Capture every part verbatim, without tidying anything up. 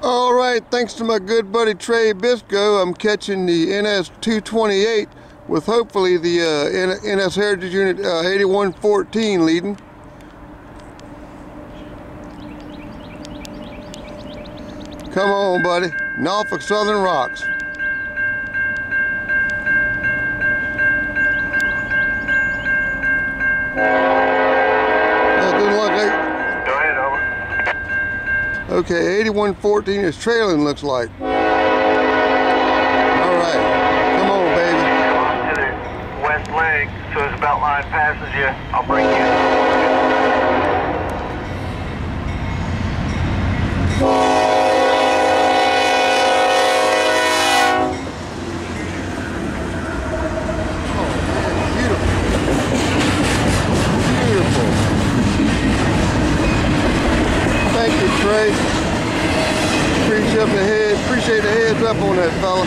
All right, thanks to my good buddy Trey Biscoe, I'm catching the N S two twenty-eight with hopefully the uh, N S Heritage Unit uh, eighty-one fourteen leading. Come on, buddy. Norfolk Southern rocks. That doesn't look like... Go ahead, over. Okay, eighty-one fourteen is trailing, looks like. All right, come on, baby. Come on to the west leg, so as about line passes you, I'll bring you. Trey, appreciate the head, appreciate the heads up on that fella.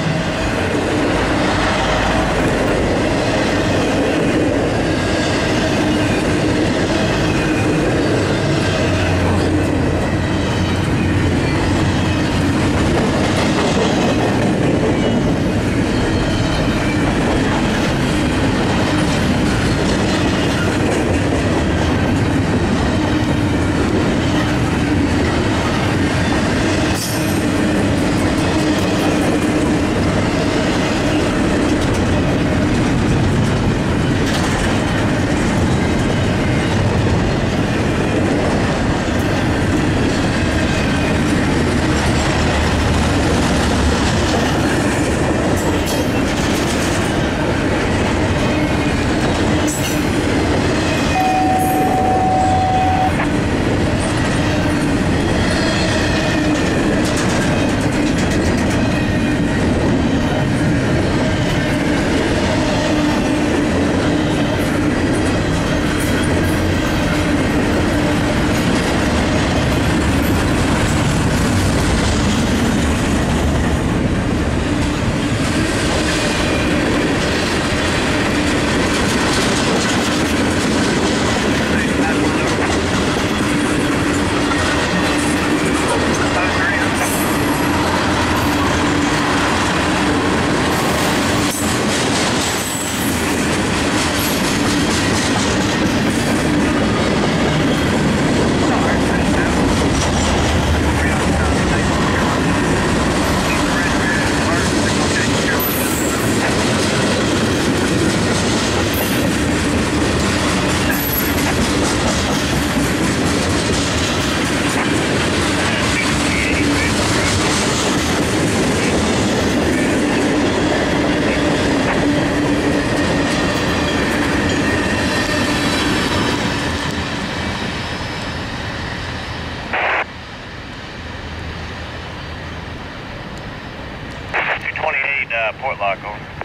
two twenty-eight, uh, Port Lock, over.